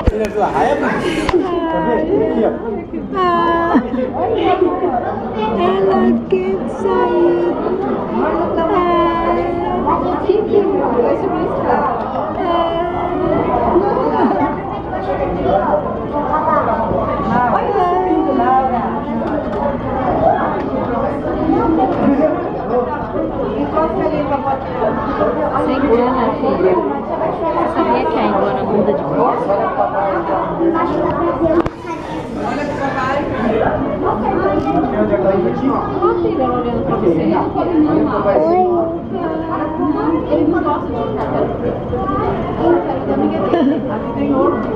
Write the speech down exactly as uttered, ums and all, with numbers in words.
Ela quer sair. Sem grana, filha. Você sabia que a Iguana muda de cor? Olha pro papai. Ó, filha, ela olhando pra você. Ele não gosta de ficar. Ele quer da amiga dele. Aqui tem ouro.